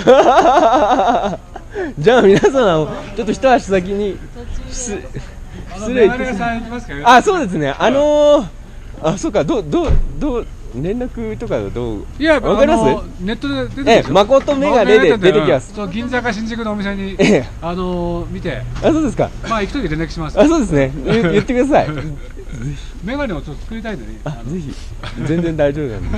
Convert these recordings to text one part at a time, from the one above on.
じゃあ皆さんちょっと一足先に失礼あ、そうですね。あ、そうか、連絡とかどう、 いや、 わかります？ ネットで出てきます。 誠メガネで出てきます。 そう、銀座か新宿のお店に見て。 あ、そうですか。 まあ行くとき連絡します。 あ、そうですね。言ってください。 メガネをちょっと作りたいのに。 あ、ぜひ全然大丈夫なんで。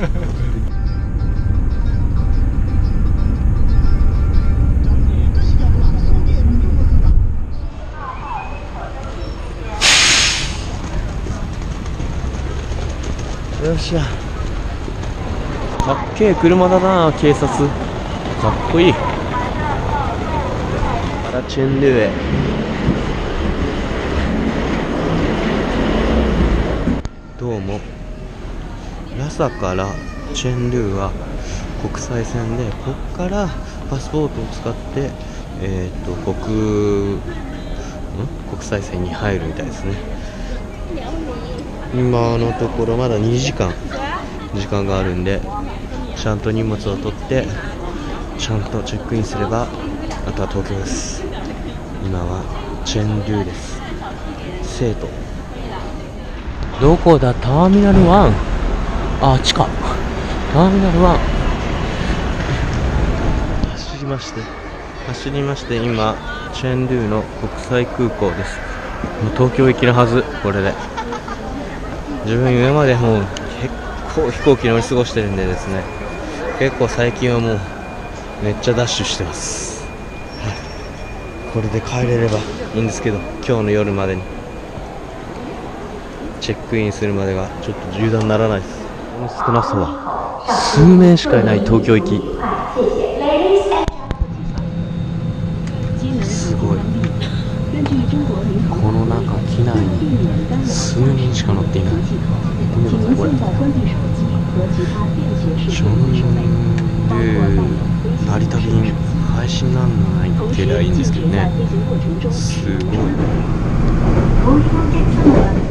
よっしゃ。かっけえ車だな、警察。かっこいい。あらチェンドゥへ。どうも。ラサからチェンドゥは国際線で、こっからパスポートを使って国際線に入るみたいですね。今のところまだ2時間時間があるんで、ちゃんと荷物を取ってちゃんとチェックインすれば、あとは東京です。今はチェンドゥです。生徒どこだ？ターミナル1。あ、地下ターミナル1。走りまして今チェンドゥの国際空港です。もう東京行きのはず。これで自分今までもう結構飛行機乗り過ごしてるんでですね、結構最近はもうめっちゃダッシュしてます。はい、これで帰れればいいんですけど、今日の夜までにチェックインするまでがちょっと油断ならないです。この少なさは数名しかいない東京行き。すごい。このなんか機内に数人しか乗っていない。見てくださいこれ。チョンドゥ成田便廃止にならないってりゃいいんですけどね。すごい。